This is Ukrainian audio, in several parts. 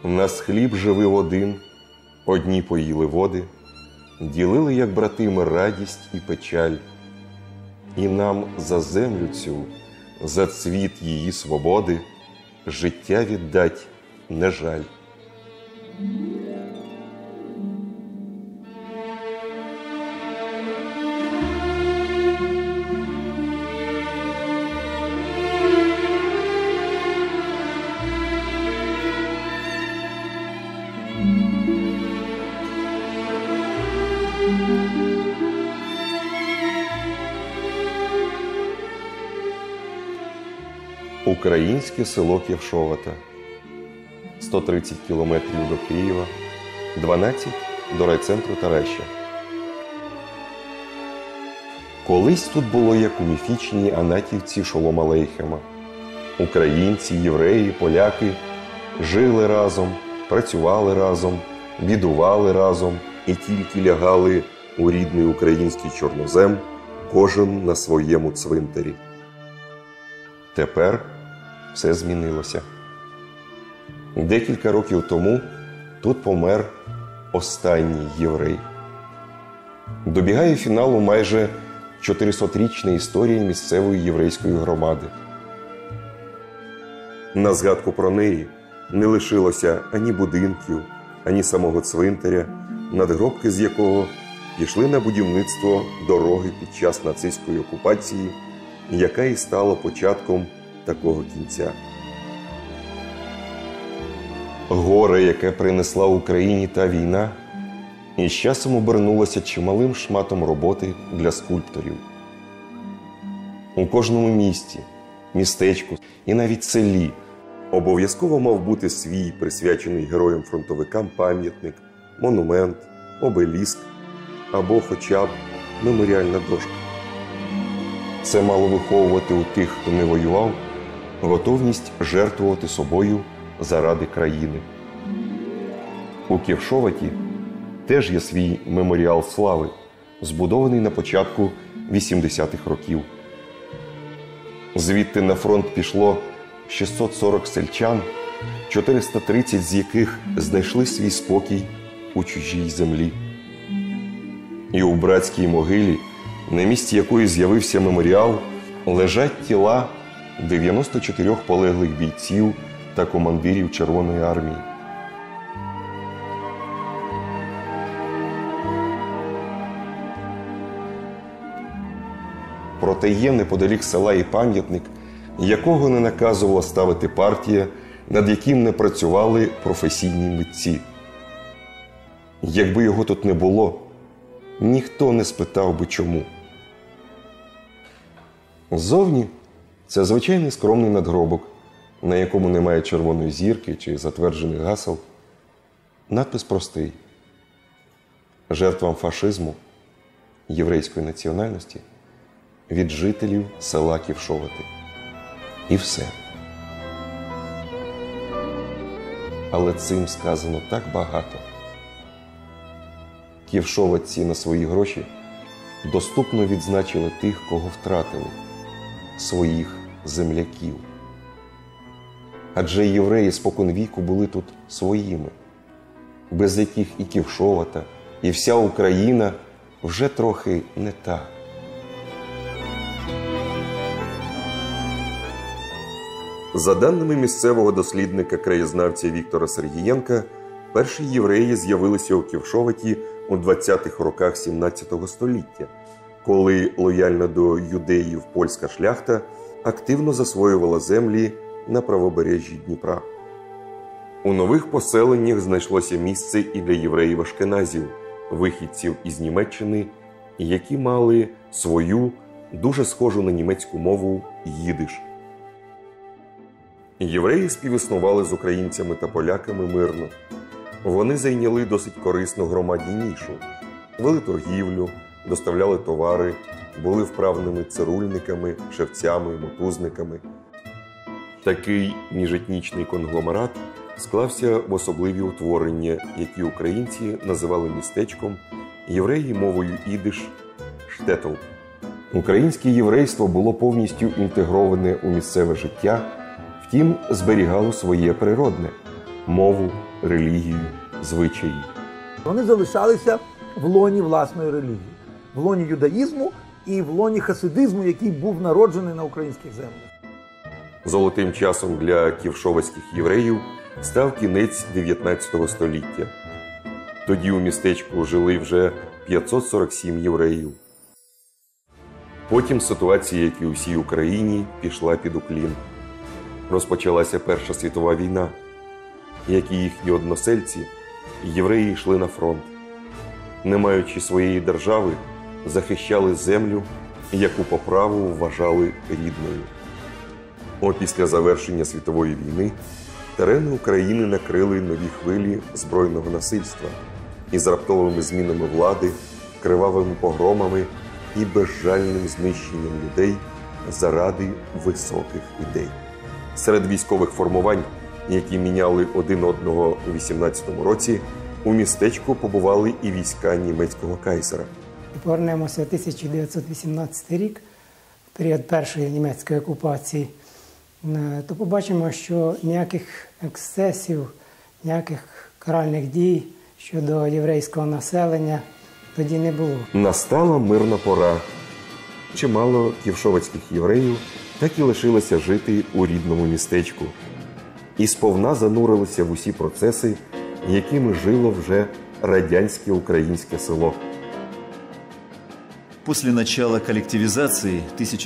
нас хліб живив один, одні поїли води, ділили, як братими, радість і печаль. І нам за землю цю, за цвіт її свободи, життя віддать не жаль. Українське село Ківшовата. 130 кілометрів до Києва, 12 до райцентру Тараща. Колись тут було, як у міфічній Анатівці Шолома Алейхема. Українці, євреї, поляки жили разом, працювали разом, бідували разом і тільки лягали у рідний український чорнозем, кожен на своєму цвинтарі. Тепер все змінилося. Декілька років тому тут помер останній єврей. Добігає фіналу майже 400-річна історія місцевої єврейської громади. На згадку про неї не лишилося ані будинків, ані самого цвинтаря, надгробки з якого пішли на будівництво дороги під час нацистської окупації, яка і стала початком такого кінця. Горе, яке принесла Україні та війна, і з часом обернулося чималим шматом роботи для скульпторів. У кожному місті, містечку і навіть селі обов'язково мав бути свій присвячений героям-фронтовикам пам'ятник, монумент, обеліск або хоча б меморіальна дошка. Це мало виховувати у тих, хто не воював, готовність жертвувати собою заради країни. У Ківшоваті теж є свій меморіал слави, збудований на початку 80-х років. Звідти на фронт пішло 640 сельчан, 430 з яких знайшли свій спокій у чужій землі. І у братській могилі, на місці якої з'явився меморіал, лежать тіла 94 полеглих бійців та командирів Червоної армії. Проте є неподалік села і пам'ятник, якого не наказувала ставити партія, над яким не працювали професійні митці. Якби його тут не було, ніхто не спитав би чому. Ззовні це звичайний скромний надгробок, на якому немає червоної зірки чи затверджених гасел. Надпис простий: жертвам фашизму єврейської національності від жителів села Ківшовати. І все. Але цим сказано так багато. Ківшоватці на свої гроші доступно відзначили тих, кого втратили – своїх земляків. Адже євреї споконвіку були тут своїми, без яких і Ківшовата, і вся Україна вже трохи не та. За даними місцевого дослідника-краєзнавця Віктора Сергієнка, перші євреї з'явилися у Ківшоваті у 20-х роках 17 століття, коли лояльна до юдеїв польська шляхта активно засвоювала землі на правобережжі Дніпра. У нових поселеннях знайшлося місце і для євреїв-ашкеназів, вихідців із Німеччини, які мали свою, дуже схожу на німецьку мову, їдиш. Євреї співіснували з українцями та поляками мирно. Вони зайняли досить корисну громаді нішу, вели торгівлю, доставляли товари, були вправними цирульниками, шевцями, мотузниками. Такий міжетнічний конгломерат склався в особливі утворення, які українці називали містечком, євреї мовою ідиш – штетл. Українське єврейство було повністю інтегроване у місцеве життя, втім зберігало своє природне – мову, релігію, звичаї. Вони залишалися в лоні власної релігії, в лоні юдаїзму і в лоні хасидизму, який був народжений на українських землях. Золотим часом для ківшовацьких євреїв став кінець 19 століття. Тоді у містечку жили вже 547 євреїв. Потім ситуація, як і у всій Україні, пішла під уклін. Розпочалася Перша світова війна. Як і їхні односельці, євреї йшли на фронт. Не маючи своєї держави, захищали землю, яку по праву вважали рідною. Після завершення світової війни терени України накрили нові хвилі збройного насильства із раптовими змінами влади, кривавими погромами і безжальним знищенням людей заради високих ідей. Серед військових формувань, які міняли один одного у 18-му році, у містечку побували і війська німецького кайзера. Повернемося в 1918 рік, період першої німецької окупації, то побачимо, що ніяких ексцесів, ніяких каральних дій щодо єврейського населення тоді не було. Настала мирна пора. Чимало ківшовацьких євреїв так і лишилося жити у рідному містечку. І сповна занурилися в усі процеси, якими жило вже радянське українське село. После начала коллективизации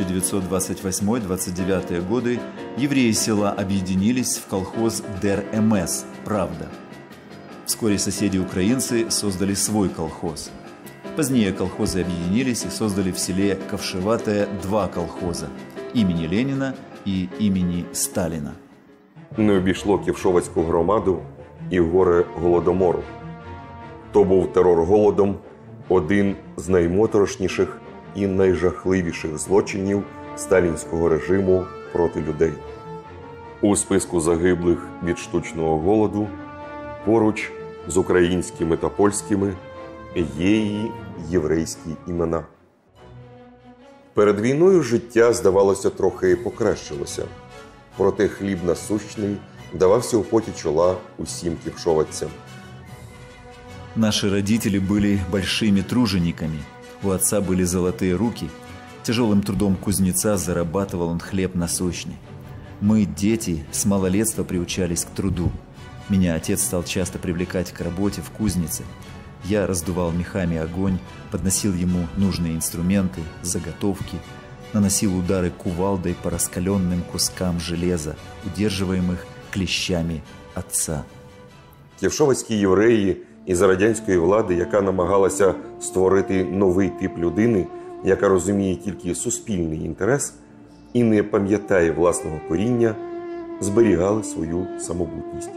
1928-29 годы евреи села объединились в колхоз ДРМС «Правда». Вскоре соседи-украинцы создали свой колхоз. Позднее колхозы объединились и создали в селе Ковшеватое два колхоза – имени Ленина и имени Сталина. Не обійшло ківшовацьку громаду і горе Голодомору. То був терор голодом, один з наймоторошніших і найжахливіших злочинів сталінського режиму проти людей. У списку загиблих від штучного голоду поруч з українськими та польськими є і єврейські імена. Перед війною життя, здавалося, трохи покращилося. Проте хліб насущний давався у поті чола усім ківшовадцям. Наши родители были большими тружениками. У отца были золотые руки. Тяжелым трудом кузнеца зарабатывал он хлеб насущный. Мы, дети, с малолетства приучались к труду. Меня отец стал часто привлекать к работе в кузнице. Я раздувал мехами огонь, подносил ему нужные инструменты, заготовки, наносил удары кувалдой по раскаленным кускам железа, удерживаемых клещами отца. Ківшовацькі євреї із радянської влади, яка намагалася створити новий тип людини, яка розуміє тільки суспільний інтерес і не пам'ятає власного коріння, зберігали свою самобутність.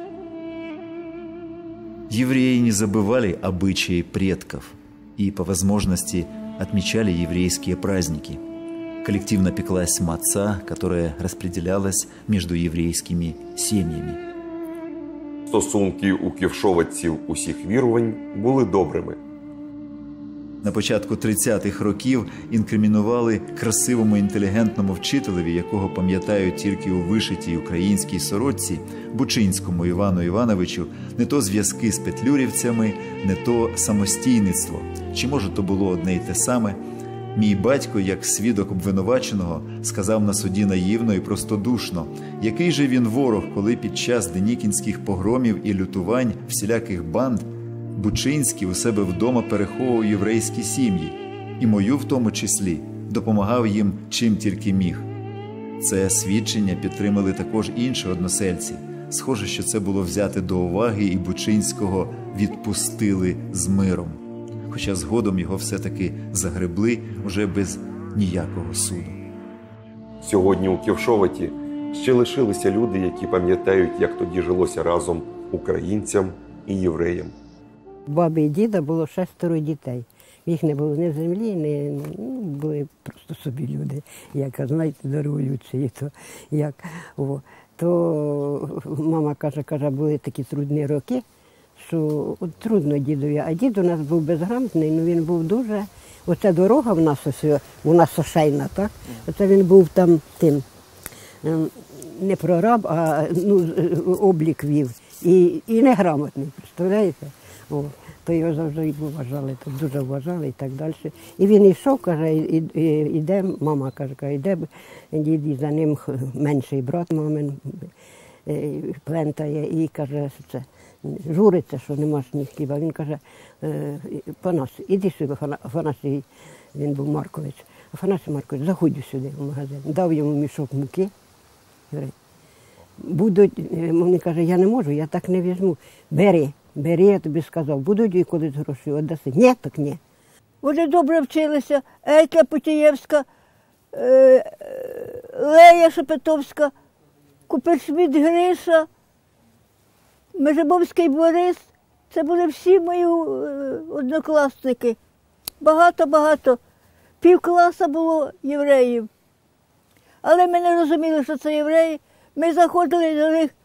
Евреи не забывали обычаи предков и, по возможности, отмечали еврейские праздники. Коллективно пеклась маца, которая распределялась между еврейскими семьями. Стосунки у ківшовадців усіх вірувань були добрими. На початку 30-х років інкримінували красивому інтелігентному вчителеві, якого пам'ятають тільки у вишитій українській сорочці, Бучинському Івану Івановичу, не то зв'язки з петлюрівцями, не то самостійництво. Чи може то було одне й те саме? Мій батько, як свідок обвинуваченого, сказав на суді наївно і простодушно, який же він ворог, коли під час денікінських погромів і лютувань всіляких банд Бучинський у себе вдома переховував єврейські сім'ї, і мою в тому числі, допомагав їм чим тільки міг. Це свідчення підтримали також інші односельці. Схоже, що це було взяте до уваги, і Бучинського відпустили з миром. Хоча згодом його все-таки загребли вже без ніякого суду. Сьогодні у Ківшоваті ще лишилися люди, які пам'ятають, як тоді жилося разом українцям і євреям. Баби і діда було 6 дітей. Їх не було ні в землі, ні, були просто собі люди, як, знаєте, до революції. То мама каже, були такі трудні роки, що трудно дідові. А дід у нас був безграмотний, він був дуже... Оця дорога в нас, у нас ошейна, так? Оце він був там тим, не прораб, а облік вів. і неграмотний, представляєте? О, то його завжди вважали, то дуже вважали і так далі. І він йшов, каже, іде, мама каже, іде дід, за ним менший брат мамин плентає і каже, це, журиться, що нема ж ні хліба. Він каже, Панас, іди сюди, Афанасій, він був Маркович. Афанасій Маркович, заходь сюди в магазин. Дав йому мішок муки. Будуть, він каже, я не можу, я так не візьму. Бери, я тобі сказав, будуть і колись гроші віддаси. Ні, так ні. Вони добре вчилися. Ейка Путієвська, Лея Шепетовська, Купершміт Гриша, Межибовський Борис. Це були всі мої однокласники. Багато-багато. Півкласа було євреїв. Але ми не розуміли, що це євреї. Ми заходили до них,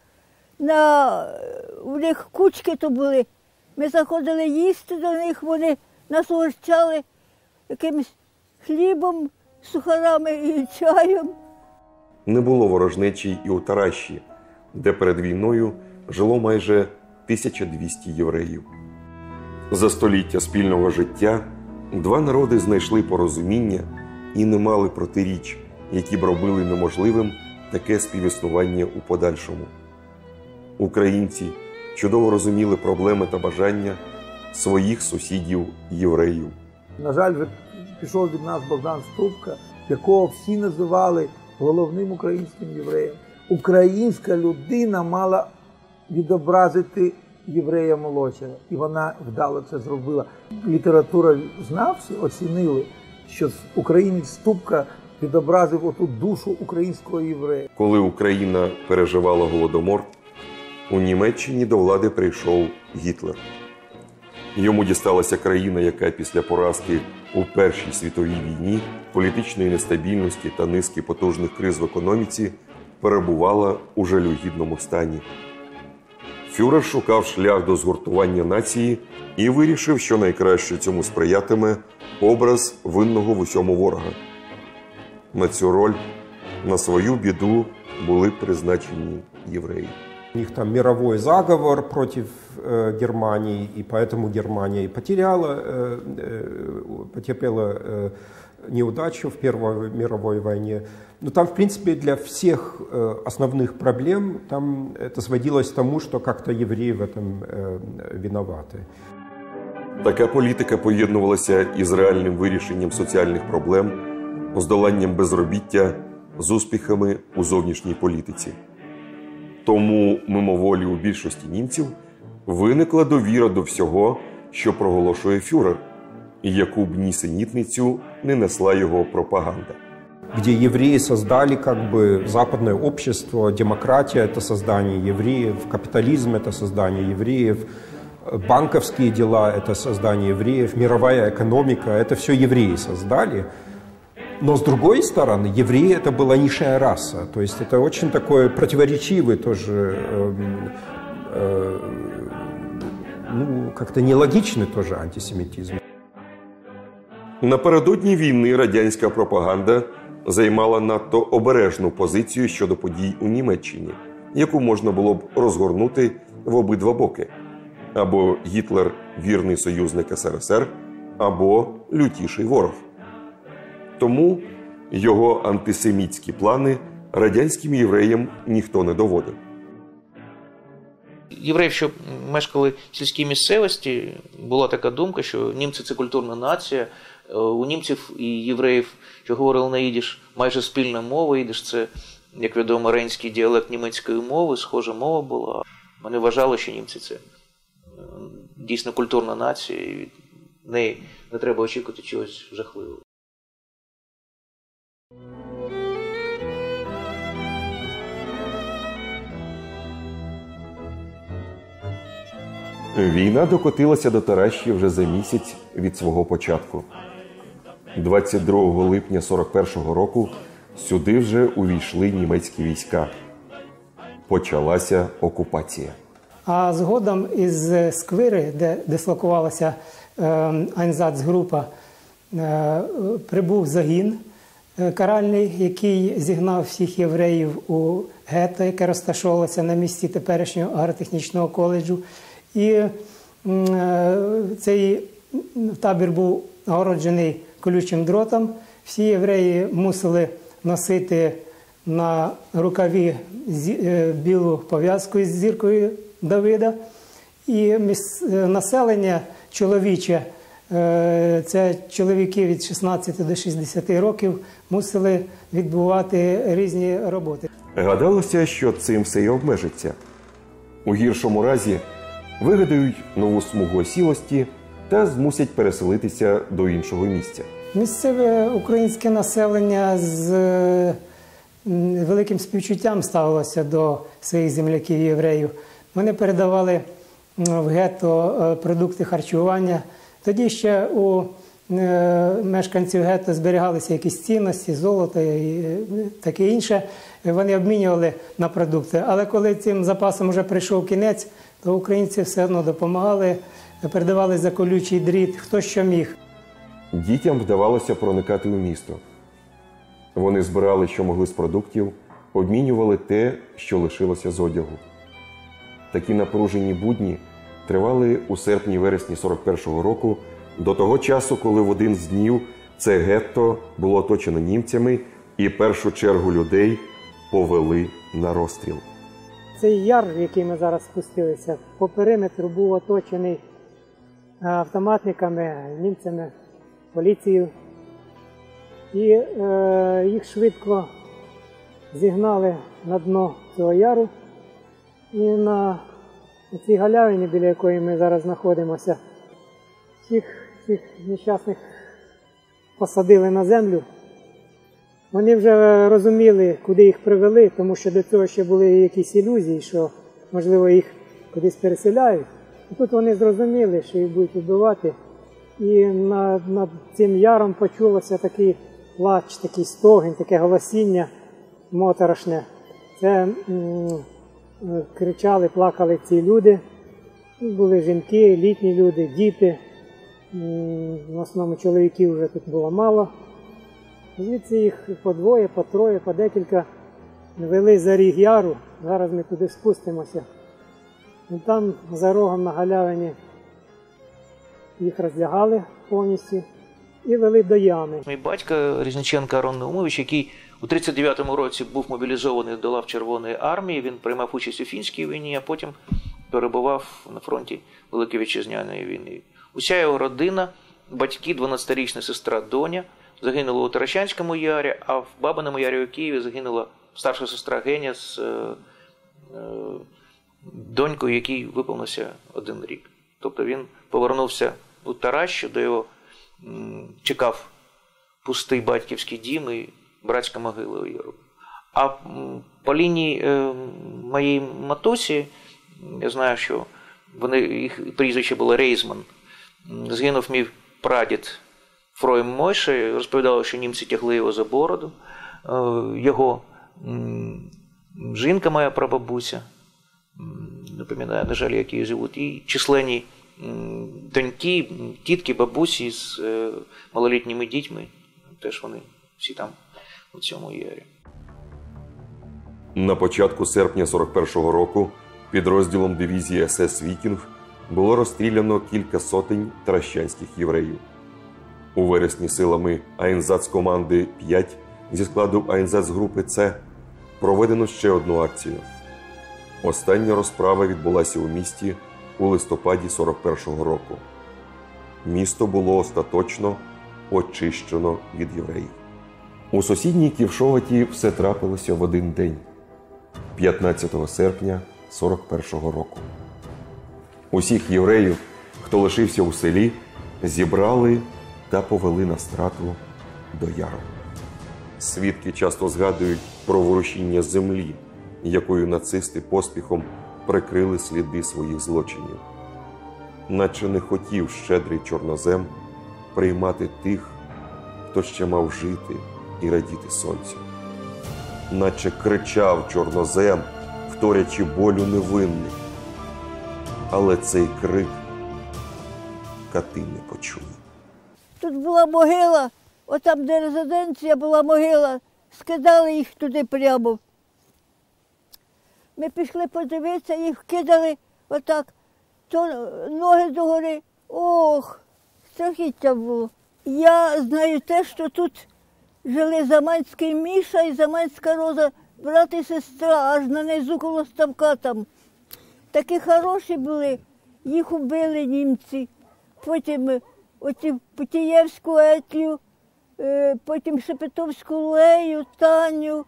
у них кучки то були. Ми заходили їсти до них, вони нас угощали якимось хлібом, сухарами і чаєм. Не було ворожнечі і у Таращі, де перед війною жило майже 1200 євреїв. За століття спільного життя два народи знайшли порозуміння і не мали протиріч, які б робили неможливим таке співіснування у подальшому. Українці чудово розуміли проблеми та бажання своїх сусідів-євреїв. На жаль, вже пішов від нас Богдан Ступка, якого всі називали головним українським євреєм. Українська людина мала відобразити єврея молодшого, і вона вдало це зробила. Літературознавці оцінили, що українець Ступка відобразив оту душу українського єврея. Коли Україна переживала Голодомор, у Німеччині до влади прийшов Гітлер. Йому дісталася країна, яка після поразки у Першій світовій війні, політичної нестабільності та низки потужних криз в економіці перебувала у жалюгідному стані. Фюрер шукав шлях до згуртування нації і вирішив, що найкраще цьому сприятиме образ винного в усьому ворога. На цю роль, на свою біду, були призначені євреї. У них там мировой заговор против Германии, и поэтому Германия и потерпела неудачу в Первой мировой войне. Но там, в принципе, для всех основных проблем там это сводилось к тому, что как-то евреи в этом виноваты. Така політика поєднувалася із реальним вирішенням соціальних проблем, здоланням безробіття, з успіхами у зовнішній політиці. Тому мимоволі у більшості німців виникла довіра до всього, що проголошує фюрер, і яку б нісенітницю не несла його пропаганда. Где евреи создали как бы западное общество, демократия – это создание евреев, капитализм – это создание евреев, банковские дела – это создание евреев, мировая экономика – это все евреи создали. Но с другой стороны, евреи – это была низшая раса, то есть это очень такой противоречивый тоже, как-то нелогичный тоже антисемитизм. Напередодні війни радянська пропаганда займала надто обережну позицію щодо подій у Німеччині, яку можна було б розгорнути в обидва боки. Або Гітлер – вірний союзник СРСР, або лютіший ворог. Тому його антисемітські плани радянським євреям ніхто не доводив. Євреїв, що мешкали в сільській місцевості, була така думка, що німці – це культурна нація. У німців і євреїв, що говорили на їдиш, майже спільна мова. Їдиш – це, як відомо, рейнський діалект німецької мови, схожа мова була. Вони вважали, що німці – це дійсно культурна нація, і від неї не треба очікувати чогось жахливого. Війна докотилася до Таращі вже за місяць від свого початку. 22 липня 41-го року сюди вже увійшли німецькі війська. Почалася окупація. А згодом із Сквири, де дислокувалася Айнзацгрупа, прибув загін каральний, який зігнав всіх євреїв у гетто, яке розташовувалося на місці теперішнього агротехнічного коледжу. І цей табір був огороджений колючим дротом. Всі євреї мусили носити на рукаві білу пов'язку із зіркою Давида. І населення чоловіче, це чоловіки від 16 до 60 років, мусили відбувати різні роботи. Гадалося, що цим все й обмежиться. У гіршому разі вигадають нову смугу осілості та змусять переселитися до іншого місця. Місцеве українське населення з великим співчуттям ставилося до своїх земляків-євреїв. Вони передавали в гетто продукти харчування. Тоді ще у мешканців гетто зберігалися якісь цінності, золото і таке інше. Вони обмінювали на продукти. Але коли цим запасом вже прийшов кінець, то українці все одно допомагали, передавали за колючий дріт, хто що міг. Дітям вдавалося проникати у місто. Вони збирали, що могли з продуктів, обмінювали те, що лишилося з одягу. Такі напружені будні тривали у серпні-вересні 41-го року, до того часу, коли в один з днів це гетто було оточено німцями і першу чергу людей повели на розстріл. Цей яр, в який ми зараз спустилися, по периметру був оточений автоматниками, німцями, поліцією. І їх швидко зігнали на дно цього яру. І на цій галявині, біля якої ми зараз знаходимося, всіх нещасних посадили на землю. Вони вже розуміли, куди їх привели, тому що до цього ще були якісь ілюзії, що, можливо, їх кудись переселяють. І тут вони зрозуміли, що їх будуть вбивати. І над цим яром почулося такий плач, такий стогін, таке голосіння моторошне. Це кричали, плакали ці люди. Були жінки, літні люди, діти. В основному чоловіків вже тут було мало. Звідси їх по двоє, по троє, по декілька вели за ріг яру. Зараз ми туди спустимося. І там за рогом на галявині їх розлягали повністю і вели до ями. Мій батько Різниченко Арон Наумович, який у 1939 році був мобілізований до лав Червоної армії, він приймав участь у Фінській війні, а потім перебував на фронті Великої Вітчизняної війни. Уся його родина, батьки, 12-річна сестра Доня, загинула у Таращанському ярі, а в Бабиному ярі у Києві загинула старша сестра Геня з донькою, якій виповнився 1 рік. Тобто він повернувся у Таращу, де його чекав пустий батьківський дім і братська могила у яру. А по лінії моєї матусі, я знаю, що їх прізвище було Рейзман, згинув мій прадід Фройм Мойше, розповідали, що німці тягли його за бороду. Його жінка, моя прабабуся, не пам'ятаю, на жаль, які живуть, і численні доньки, тітки, бабусі з малолітніми дітьми, теж вони всі там у цьому ярі. На початку серпня 41-го року підрозділом дивізії СС «Вікінг» було розстріляно кілька сотень таращанських євреїв. У вересні силами Айнзацкоманди 5 зі складу Айнзацгрупи С проведено ще одну акцію. Остання розправа відбулася у місті у листопаді 41-го року. Місто було остаточно очищено від євреїв. У сусідній Ківшоваті все трапилося в один день – 15 серпня 41-го року. Усіх євреїв, хто лишився у селі, зібрали та повели на страту до яру. Свідки часто згадують про ворушіння землі, якою нацисти поспіхом прикрили сліди своїх злочинів. Наче не хотів щедрий чорнозем приймати тих, хто ще мав жити і радіти сонцю. Наче кричав чорнозем, вторячи болю невинних. Але цей крик кати не почули. Тут була могила отам, де резиденція була, могила, скидали їх туди прямо. Ми пішли подивитися, їх кидали отак, то ноги догори. Ох, страхіття було. Я знаю те, що тут жили Заманський Міша і Заманська Роза, брат і сестра, аж на низу коло ставка там. Такі хороші були, їх убили німці. Потім Путієвську Етлю, потім Шепетовську Лею, Таню.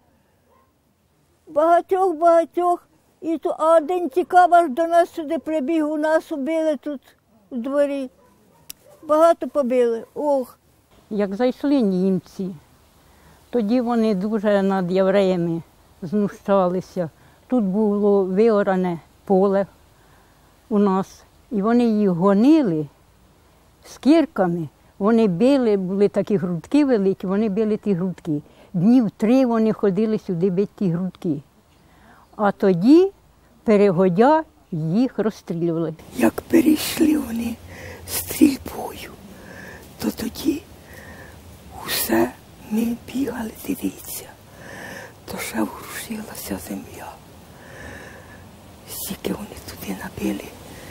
Багатьох. А один тікав аж до нас сюди прибіг, у нас убили тут у дворі. Багато побили. Ох. Як зайшли німці, тоді вони дуже над євреями знущалися. Тут було виоране поле у нас, і вони їх гонили з кірками. Вони били, були такі грудки великі, вони били ті грудки. Днів 3 вони ходили сюди бити ті грудки. А тоді, перегодя, їх розстрілювали. Як перейшли вони стрільбою, то тоді усе ми бігали дивитися, то ще ворушилася земля. Стільки вони туди набили,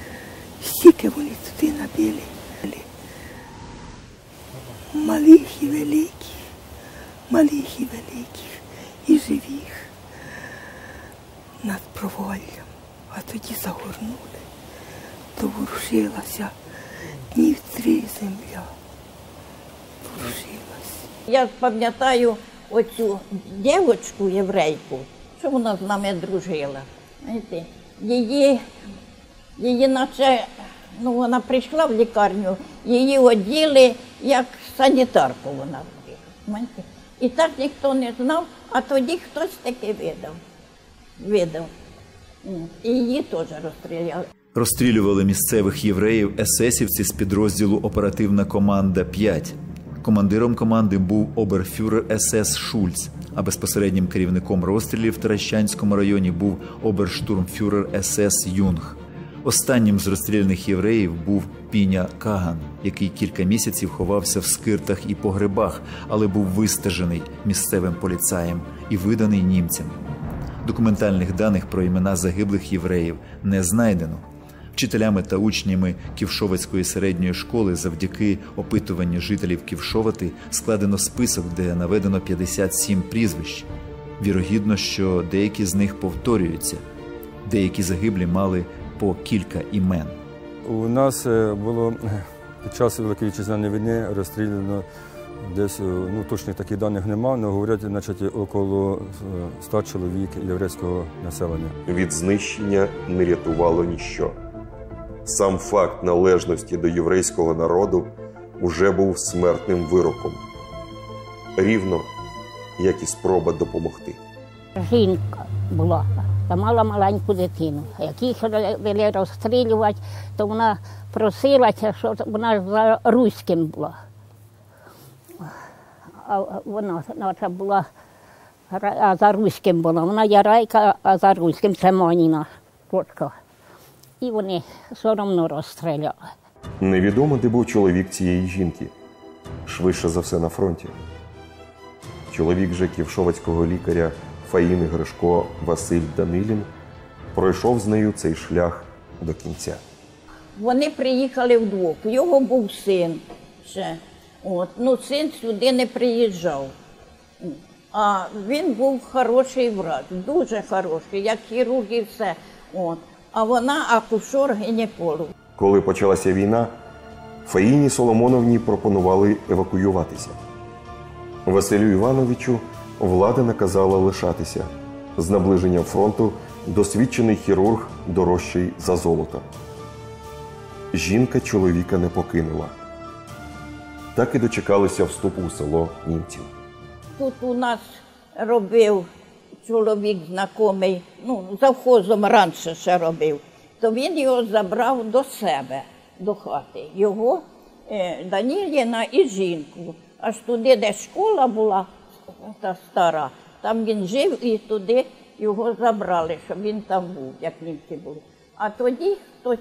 малих і великих, і живих над проваллям, а тоді загорнули, то ворушилася днів 3 земля. Ворушилась. Я пам'ятаю оцю дівчинку єврейку, що вона з нами дружила. Знаєте, її наче, вона прийшла в лікарню, її оділи як санітарку вона робила. І так ніхто не знав, а тоді хтось таки видав. І її теж розстріляли. Розстрілювали місцевих євреїв есесівці з підрозділу «Оперативна команда 5». Командиром команди був оберфюрер СС Шульц, а безпосереднім керівником розстрілів в Таращанському районі був оберштурмфюрер СС Юнг. Останнім з розстріляних євреїв був Піня Каган, який кілька місяців ховався в скиртах і погребах, але був вистежений місцевим поліцаєм і виданий німцям. Документальних даних про імена загиблих євреїв не знайдено. Вчителями та учнями Ківшовацької середньої школи завдяки опитуванню жителів Ківшовати складено список, де наведено 57 прізвищ. Вірогідно, що деякі з них повторюються. Деякі загиблі мали по кілька імен. У нас було під час Великої Вітчизняної війни розстріляно десь, точних таких даних немає, але говорять, около 100 чоловік єврейського населення. Від знищення не рятувало ніщо. Сам факт належності до єврейського народу уже був смертним вироком. Рівно, як і спроба допомогти. Жінка була, та мала маленьку дитину. Як їх вели розстрілювати, то вона просилася, що вона за руським була. А вона наче була, а за руським була. Вона ярайка, а за руським це Моніна дочка. І вони все одно розстріляли. Невідомо, де був чоловік цієї жінки. Швидше за все на фронті. Чоловік же ківшовацького лікаря Фаїни Гришко Василь Данилін пройшов з нею цей шлях до кінця. Вони приїхали вдвох. Його був син ще. Син сюди не приїжджав. А він був хороший врач, дуже хороший, як хірург і все. А вона акушер-гінеколог. Коли почалася війна, Фаїні Соломоновні пропонували евакуюватися. Василю Івановичу влада наказала лишатися. З наближенням фронту досвідчений хірург дорожчий за золото. Жінка чоловіка не покинула. Так і дочекалися вступу у село німців. Тут у нас робив чоловік знайомий, завхозом раніше ще робив, то він його забрав до себе, до хати. Його, Даніліна і жінку. Аж туди, де школа була, та стара, там він жив і туди його забрали, щоб він там був, як німці були. А тоді хтось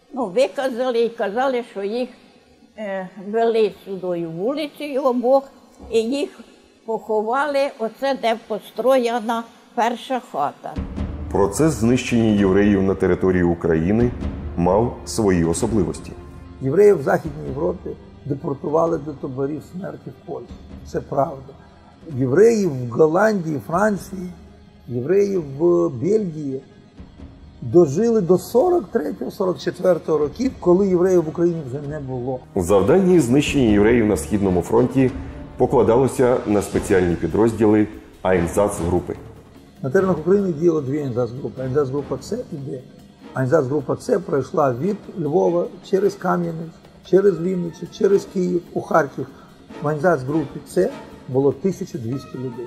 виказали і казали, що їх вели сюди вулицю, його Бог, і їх поховали, оце де построєна перша хата. Процес знищення євреїв на території України мав свої особливості. Євреїв в Західній Європі депортували до таборів смерті в Польщі. Це правда. Євреїв в Голландії, Франції, євреїв в Бельгії дожили до 43-44 років, коли євреїв в Україні вже не було. Завдання знищення євреїв на Східному фронті покладалося на спеціальні підрозділи Айнзац-групи. На теренах України діяло дві Айнзац-групи. Айнзац-група С і Д. Айнзац-група С пройшла від Львова через Кам'янець, через Вінницю, через Київ, у Харків. В Айнзац-групі С було 1200 людей.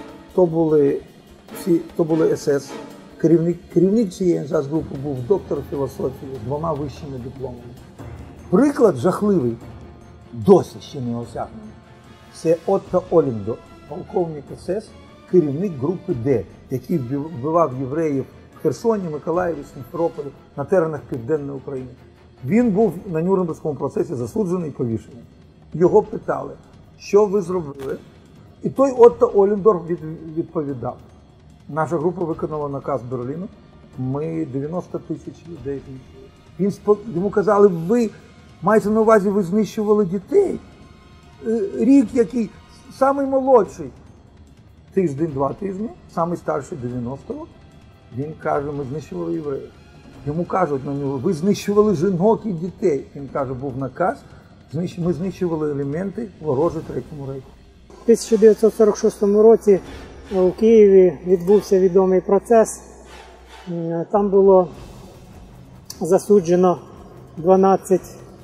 То були СС. Керівник цієї Айнзац-групи був доктор філософії з 2 вищими дипломами. Приклад жахливий, досі ще не осягнений. Це Отто Оліндо, полковник СС, керівник групи Д, який вбивав євреїв в Херсоні, Миколаєві, Сімферополі, на теренах Південної України. Він був на Нюрнберзькому процесі засуджений і повішений. Його питали, що ви зробили? І той Отто Оліндор відповідав. Наша група виконала наказ Берліну, ми 90 тисяч людей знищили. Йому казали, ви маєте на увазі, ви знищували дітей. Рік який, самий молодший, тиждень-два тижні, самий старший 90-го, він каже, ми знищували євреїв. Йому кажуть на нього, ви знищували жінок і дітей. Він каже, був наказ, ми знищували елементи ворожі Третьому рейху. У 1946 році у Києві відбувся відомий процес. Там було засуджено 12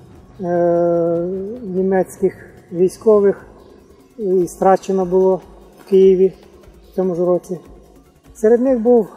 німецьких військових і страчено було в Києві в цьому ж році. Серед них був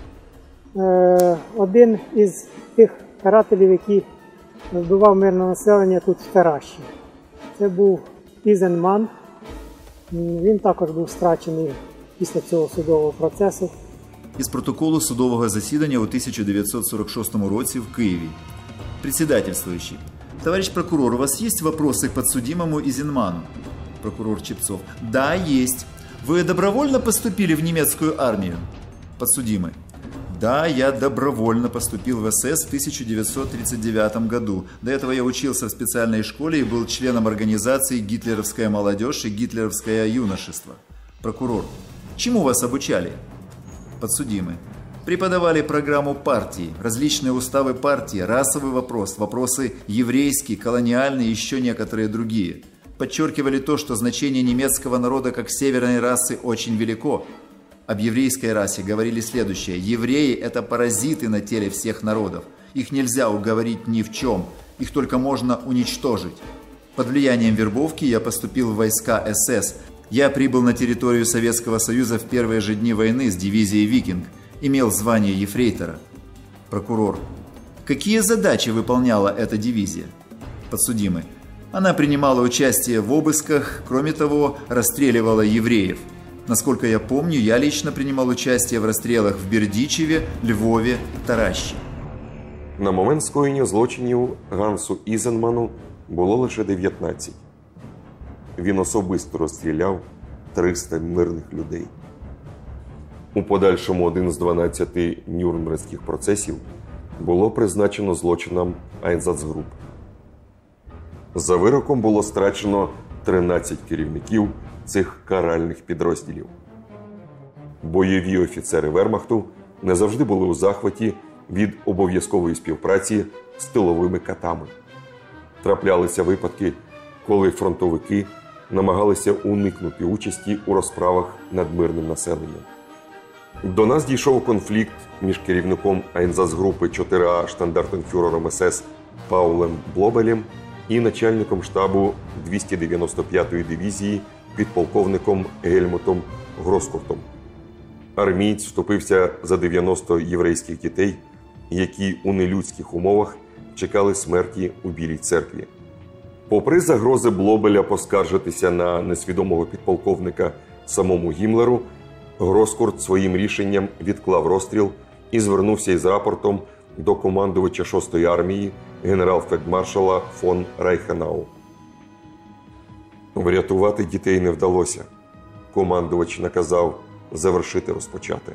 один із тих карателів, який вбивав мирне населення тут в Таращі. Це був Ізенман. Він також був страчений після цього судового процесу. Із протоколу судового засідання у 1946 році в Києві. Председательствующий. Товарищ прокурор, у вас есть вопросы к подсудимому Изенману? Прокурор Чепцов. Да, есть. Вы добровольно поступили в немецкую армию? Подсудимый. Да, я добровольно поступил в СС в 1939 году. До этого я учился в специальной школе и был членом организации «Гитлеровская молодежь» и «Гитлеровское юношество». Прокурор. Чему вас обучали? Подсудимый. Преподавали программу партии, различные уставы партии, расовый вопрос, вопросы еврейские, колониальные и еще некоторые другие. Подчеркивали то, что значение немецкого народа как северной расы очень велико. Об еврейской расе говорили следующее. Евреи – это паразиты на теле всех народов. Их нельзя уговорить ни в чем, их только можно уничтожить. Под влиянием вербовки я поступил в войска СС. Я прибыл на территорию Советского Союза в первые же дни войны с дивизией «Викинг». Имел звание ефрейтора. Прокурор. Какие задачи выполняла эта дивизия? Подсудимый. Она принимала участие в обысках, кроме того, расстреливала евреев. Насколько я помню, я лично принимал участие в расстрелах в Бердичеве, Львове, Таращі. На момент скоєння злочинів Гансу Ізенману було лише 19. Він особисто розстріляв 300 мирних людей. У подальшому один з 12 нюрнберзьких процесів було призначено злочином Айнзац-груп. За вироком було страчено 13 керівників цих каральних підрозділів. Бойові офіцери Вермахту не завжди були у захваті від обов'язкової співпраці з тиловими катами. Траплялися випадки, коли фронтовики намагалися уникнути участі у розправах над мирним населенням. До нас дійшов конфлікт між керівником Айнзац-групи 4А штандартенфюрером СС Паулем Блобелем і начальником штабу 295-ї дивізії підполковником Гельмутом Гроскуртом. Армієць вступився за 90 єврейських дітей, які у нелюдських умовах чекали смерті у Білій церкві. Попри загрози Блобеля поскаржитися на несвідомого підполковника самому Гіммлеру, Гроскурт своїм рішенням відклав розстріл і звернувся із рапортом до командувача 6-ї армії генерал-фельдмаршала фон Райхенау. Врятувати дітей не вдалося. Командувач наказав завершити розпочате.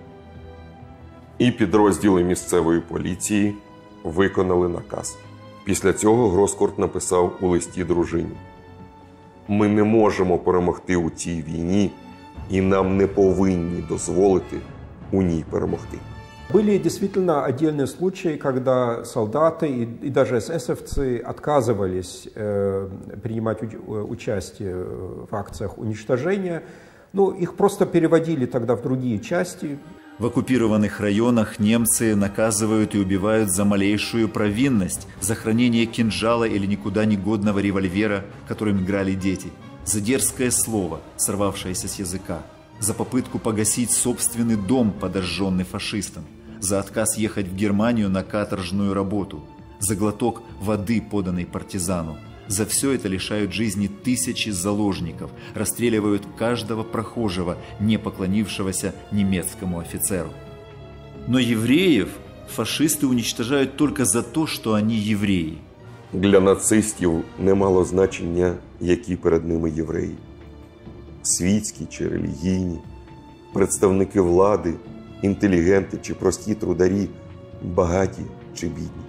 І підрозділи місцевої поліції виконали наказ. Після цього Гроскорт написав у листі дружині: «Ми не можемо перемогти у цій війні, і нам не повинні дозволити у ній перемогти». Были действительно отдельные случаи, когда солдаты и даже эсэсовцы отказывались принимать участие в акциях уничтожения. Ну, их просто переводили тогда в другие части. В оккупированных районах немцы наказывают и убивают за малейшую провинность, за хранение кинжала или никуда не годного револьвера, которым играли дети, за дерзкое слово, сорвавшееся с языка, за попытку погасить собственный дом, подожженный фашистом, за отказ ехать в Германию на каторжную работу, за глоток воды, поданной партизану. За все это лишают жизни тысячи заложников, расстреливают каждого прохожего, не поклонившегося немецкому офицеру. Но евреев фашисты уничтожают только за то, что они евреи. Для нацистів не мало значення, які перед ними євреї. Світські чи релігійні, представники влади, інтелігенти чи прості трударі, багаті чи бідні.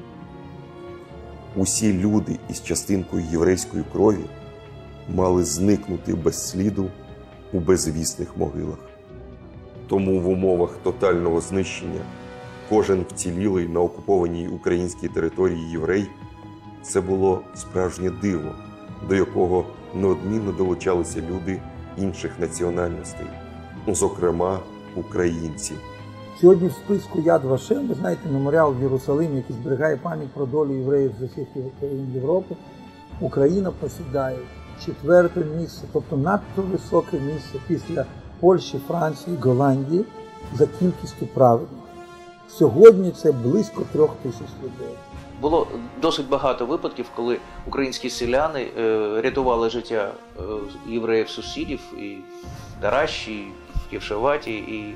Усі люди із частинкою єврейської крові мали зникнути без сліду у безвісних могилах. Тому в умовах тотального знищення кожен вцілілий на окупованій українській території єврей – це було справжнє диво, до якого неодмінно долучалися люди інших національностей, зокрема українці. Сьогодні в списку Яд Вашем, ви знаєте, меморіал в Єрусалимі, який зберігає пам'ять про долю євреїв з усіх країн Європи, Україна посідає 4-те місце, тобто надто високе місце після Польщі, Франції, Голландії за кількістю праведних. Сьогодні це близько 3000 людей. Було досить багато випадків, коли українські селяни рятували життя євреїв-сусідів і в Таращі, і в Ківшеваті, і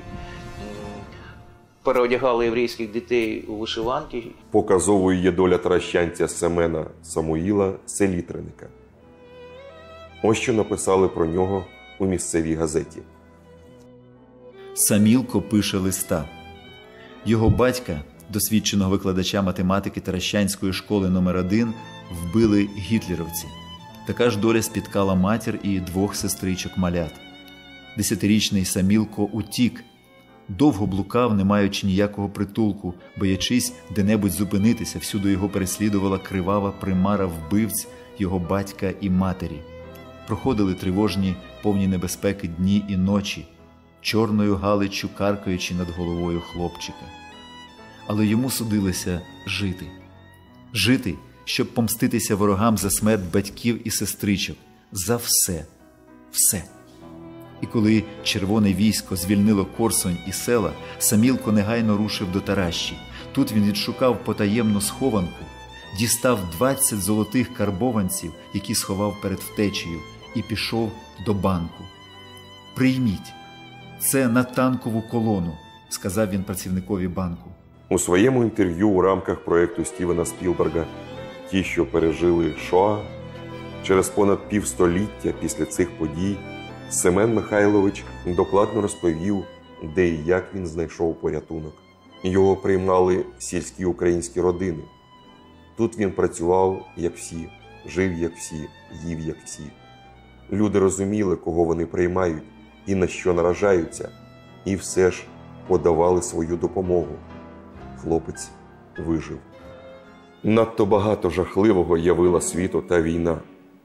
переодягали єврейських дітей у вишиванки. Показовою є доля таращанця Семена Самуїла Селітреника. Ось що написали про нього у місцевій газеті. Самілко пише листа. Його батька, досвідченого викладача математики Таращанської школи номер 1, вбили гітлерівці. Така ж доля спіткала матір і 2 сестричок-малят. 10-річний Самілко утік. Довго блукав, не маючи ніякого притулку, боячись де-небудь зупинитися, всюди його переслідувала кривава примара вбивць його батька і матері. Проходили тривожні, повні небезпеки дні і ночі, чорною галиччю каркаючи над головою хлопчика. Але йому судилося жити. Жити, щоб помститися ворогам за смерть батьків і сестричок. За все. Все. І коли червоне військо звільнило Корсунь і села, Самілко негайно рушив до Таращі. Тут він відшукав потаємну схованку, дістав 20 золотих карбованців, які сховав перед втечею, і пішов до банку. «Прийміть, це на танкову колону», – сказав він працівникові банку. У своєму інтерв'ю у рамках проєкту Стівена Спілберга «Ті, що пережили Шоа», через понад півстоліття після цих подій Семен Михайлович докладно розповів, де і як він знайшов порятунок. Його приймали сільські українські родини. Тут він працював, як всі, жив, як всі, їв, як всі. Люди розуміли, кого вони приймають і на що наражаються, і все ж подавали свою допомогу. Хлопець вижив. Надто багато жахливого явила світу та війна.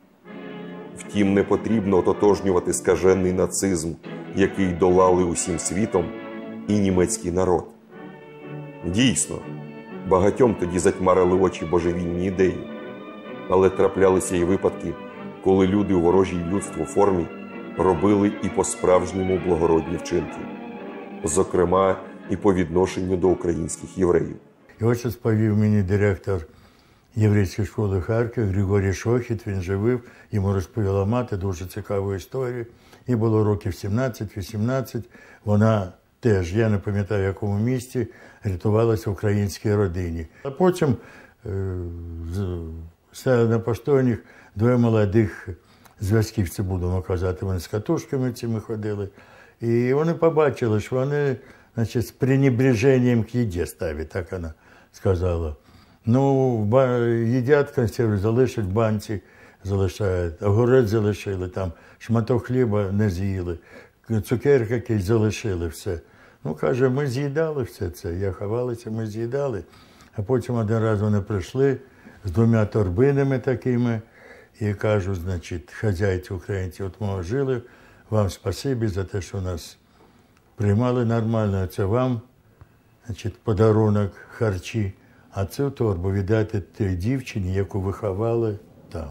Втім, не потрібно ототожнювати скажений нацизм, який долали усім світом, і німецький народ. Дійсно, багатьом тоді затьмарили очі божевільні ідеї, але траплялися і випадки, коли люди у ворожій людству формі робили і по-справжньому благородні вчинки. Зокрема, і по відношенню до українських євреїв. І ось розповів мені директор єврейської школи Харків Григорій Шохіт, він живив, йому розповіла мати дуже цікаву історію. Їй було років 17-18, вона теж, я не пам'ятаю в якому місті, рятувалася в українській родині. А потім стали на поштовніх 2 молодих зв'язківці, будемо казати, вони з катушками цими ходили. І вони побачили, що вони, значить, з пренебреженням к їді ставлять, так вона сказала. Ну, їдять консерви, залишать в банці, залишають, огурець залишили, там шматок хліба не з'їли, цукерки якісь залишили, все. Ну, каже, ми з'їдали все це, я ховалася, ми з'їдали. А потім один раз вони прийшли з 2 торбинами такими і кажуть, значить, хазяйці українці, от ми жили, вам спасибі за те, що нас приймали нормально, це вам, значить, подарунок, харчі, а цю торбу віддати тій дівчині, яку виховали там.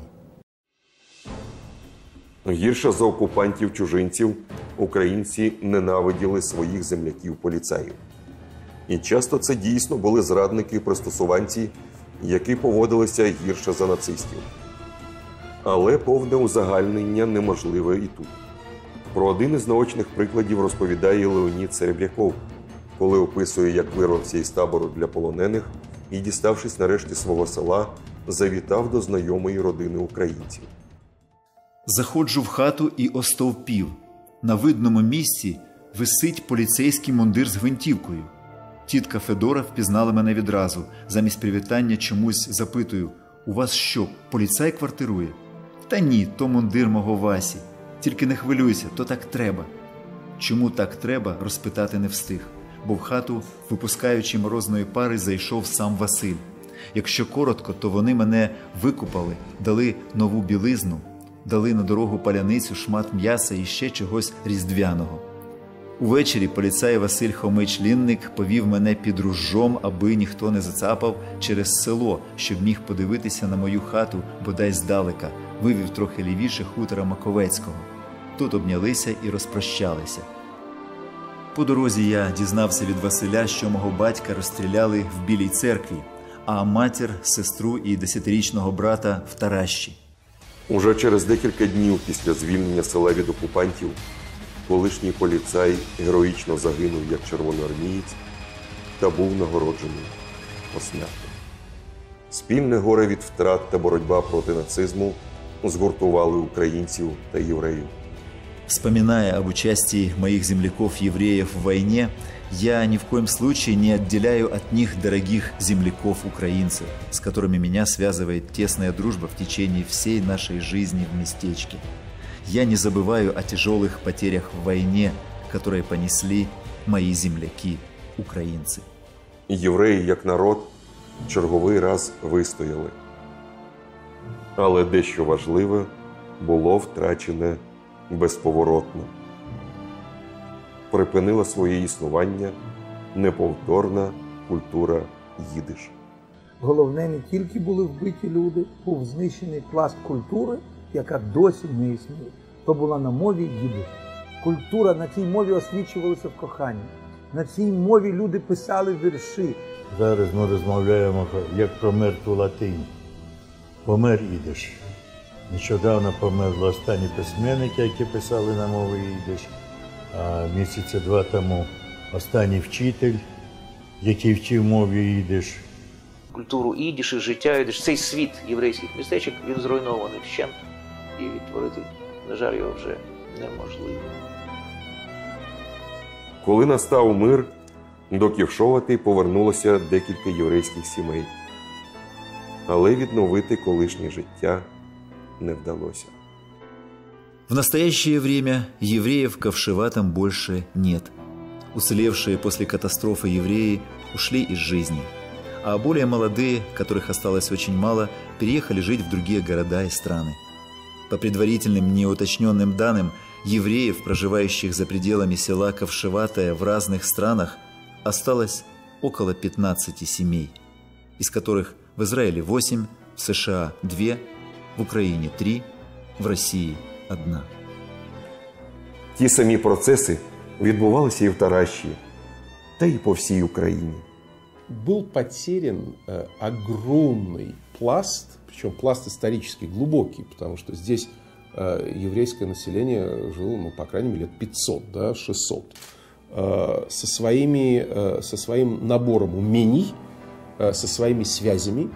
Гірше за окупантів-чужинців українці ненавиділи своїх земляків-поліцеїв. І часто це дійсно були зрадники-пристосуванці, які поводилися гірше за нацистів. Але повне узагальнення неможливе і тут. Про один із наочних прикладів розповідає Леонід Серебряков, коли описує, як вирвався із табору для полонених і, діставшись нарешті свого села, завітав до знайомої родини українців. Заходжу в хату і остовпів. На видному місці висить поліцейський мундир з гвинтівкою. Тітка Федора впізнала мене відразу. Замість привітання чомусь запитую: «У вас що, поліцай квартирує?» «Та ні, то мундир мого Васі. Тільки не хвилюйся, то так треба». Чому так треба, розпитати не встиг, бо в хату, випускаючи морозної пари, зайшов сам Василь. Якщо коротко, то вони мене викупали, дали нову білизну, дали на дорогу паляницю, шмат м'яса і ще чогось різдвяного. Увечері поліцай Василь Хомич-Лінник повів мене під ружжом, аби ніхто не зацапав, через село, щоб міг подивитися на мою хату, бодай здалека, вивів трохи лівіше хутора Маковецького. Тут обнялися і розпрощалися. По дорозі я дізнався від Василя, що мого батька розстріляли в Білій церкві, а матір, сестру і 10-річного брата в Таращі. Уже через декілька днів після звільнення села від окупантів колишній поліцай героїчно загинув як червоноармієць та був нагороджений посмертно. Спільне горе від втрат та боротьба проти нацизму згуртували українцев та евреев. Вспоминая об участии моих земляков-евреев в войне, я ни в коем случае не отделяю от них дорогих земляков-украинцев, с которыми меня связывает тесная дружба в течение всей нашей жизни в местечке. Я не забываю о тяжелых потерях в войне, которые понесли мои земляки-украинцы. Євреї, як народ, черговий раз вистояли. Але дещо важливе було втрачене безповоротно. Припинила своє існування неповторна культура їдиш. Головне, не тільки були вбиті люди, був знищений пласт культури, яка досі не існує. То була на мові їдиш. Культура, на цій мові освічувалася в коханні. На цій мові люди писали вірші. Зараз ми розмовляємо як про мертву латинь. Помер їдиш. Нещодавно померли останні письменники, які писали на мові їдиш. А місяця 2 тому останній вчитель, який вчив мові їдиш. Культуру ідиш, життя ідиш, цей світ єврейських містечок, він зруйнований вщент. І відтворити, на жаль, його вже неможливо. Коли настав мир, до Ківшовати повернулося декілька єврейських сімей. Але відновити колишнє життя не вдалося. В настоящее время евреев в Ковшеватом больше нет. Уцелевшие после катастрофы евреи ушли из жизни, а более молодые, которых осталось очень мало, переехали жить в другие города и страны. По предварительным неуточненным данным, евреев, проживающих за пределами села Ковшеватое в разных странах, осталось около 15 семей, из которых в Израиле 8, в США 2, в Україні 3, в Росії 1. Ті самі процеси відбувалися і в Таращі, та й по всій Україні. Был потерян огромный пласт, причем пласт исторически глубокий, потому что здесь еврейское население жило, по крайней мере, лет 500, да, 600, со своим набором умений, со своими связями,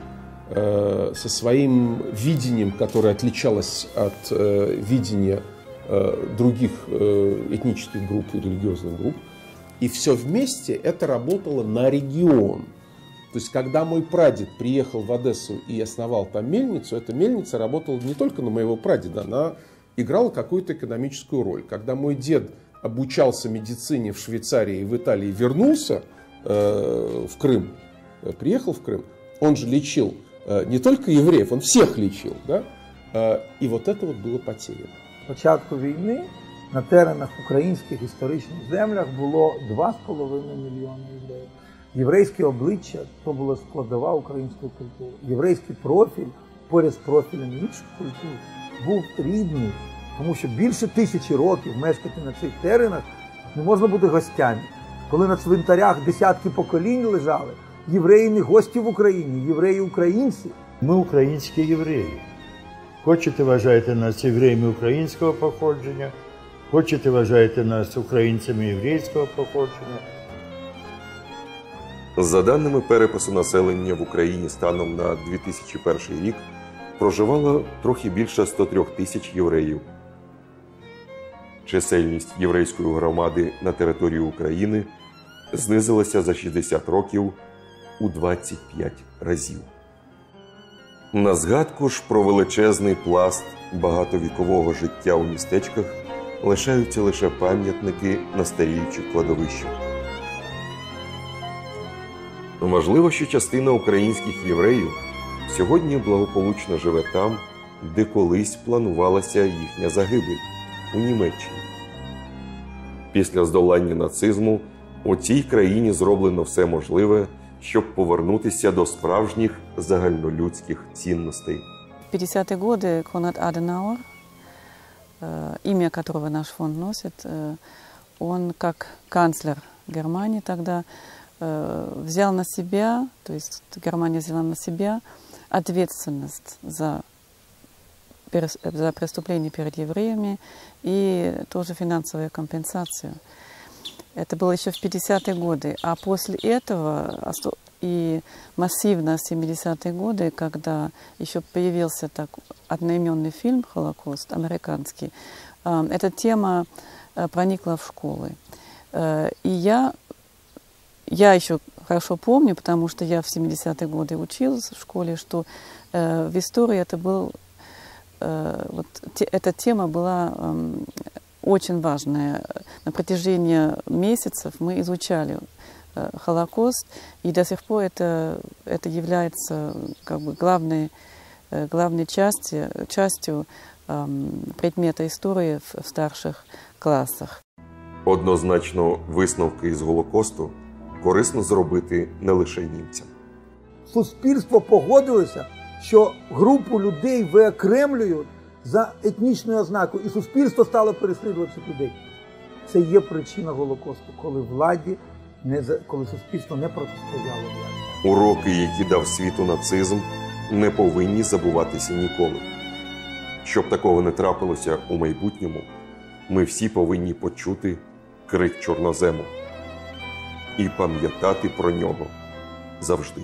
со своим видением, которое отличалось от видения других этнических групп и религиозных групп. И все вместе это работало на регион. То есть, когда мой прадед приехал в Одессу и основал там мельницу, эта мельница работала не только на моего прадеда, она играла какую-то экономическую роль. Когда мой дед обучался медицине в Швейцарии и в Италии, вернулся в Крым, приехал в Крым, он же лечил не только евреев, он всех лечил. Да? І вот это вот було потеряно. Початку війни на теренах українських історичних землях було 2,5 мільйони євреїв. Єврейське обличчя – то була складова української культури. Єврейський профіль, поряд з профілем інших культур, був рідний, тому що більше 1000 років мешкати на цих теренах не можна бути гостями. Коли на цвинтарях десятки поколінь лежали, євреї не гості в Україні, євреї – українці. Ми українські євреї. Хочете, вважаєте нас євреями українського походження, хочете, вважаєте нас українцями єврейського походження. За даними перепису населення в Україні станом на 2001 рік, проживало трохи більше 103 тисяч євреїв. Чисельність єврейської громади на території України знизилася за 60 років у 25 разів. На згадку ж про величезний пласт багатовікового життя у містечках лишаються лише пам'ятники на старіючих кладовищах. Можливо, що частина українських євреїв сьогодні благополучно живе там, де колись планувалася їхня загибель – у Німеччині. Після здолання нацизму у цій країні зроблено все можливе, щоб повернутися до справжніх загальнолюдських цінностей. В 50-е годы Конрад Аденауэр, имя которого наш фонд носит, он как канцлер Германии тогда взял на себя, то есть Германия взяла на себя ответственность за преступления перед евреями и тоже финансовую компенсацию. Это было еще в 50-е годы. А после этого и массивно в 70-е годы, когда еще появился так одноименный фильм «Холокост» американский, эта тема проникла в школы. И я еще хорошо помню, потому что я в 70-е годы училась в школе, что в истории это был, вот, эта тема была очень важная. На протяжении месяцев мы изучали Холокост, и до сих пор это является как бы главной частью предмета истории в старших классах. Однозначно, висновки із Голокосту корисно зробити не лише німцям. Суспільство погодилося, що групу людей виокремлюють за етнічною ознакою, і суспільство стало переслідувати цих людей. Це є причина Голокосту, коли суспільство не протистояло владі. Уроки, які дав світу нацизм, не повинні забуватися ніколи. Щоб такого не трапилося у майбутньому, ми всі повинні почути крик чорнозему і пам'ятати про нього завжди.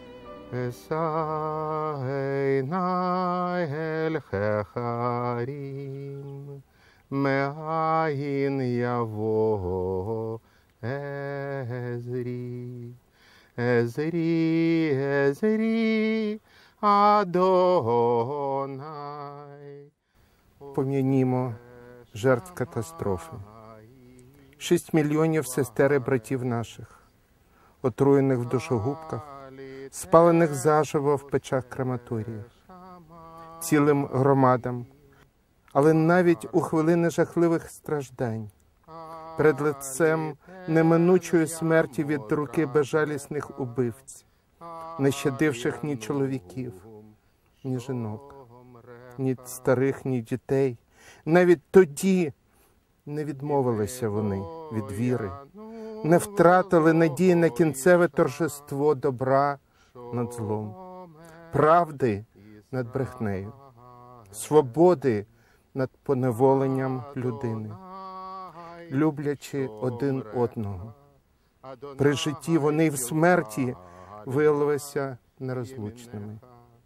Пом'янімо жертв катастрофи. 6 мільйонів сестер і братів наших, отруєних в душогубках, спалених заживо в печах крематоріїв, цілим громадам, але навіть у хвилини жахливих страждань, перед лицем неминучої смерті від руки безжалісних убивць, не щадивших ні чоловіків, ні жінок, ні старих, ні дітей. Навіть тоді не відмовилися вони від віри, не втратили надії на кінцеве торжество добра над злом, правди над брехнею, свободи над поневоленням людини, люблячи один одного. При житті вони й в смерті виявилися нерозлучними.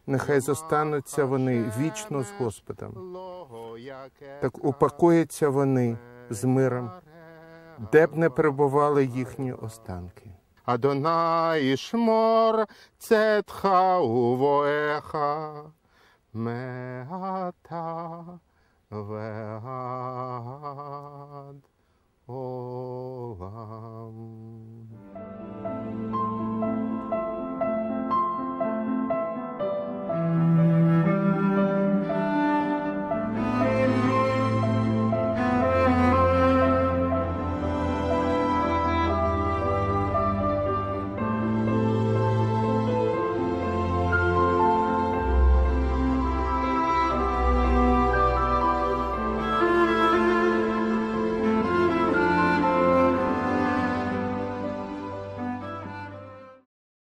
нехай зостануться вони вічно з Господом. Так упокояться вони з миром, де б не перебували їхні останки. Адонай ішмор цетха увоеха меата веата.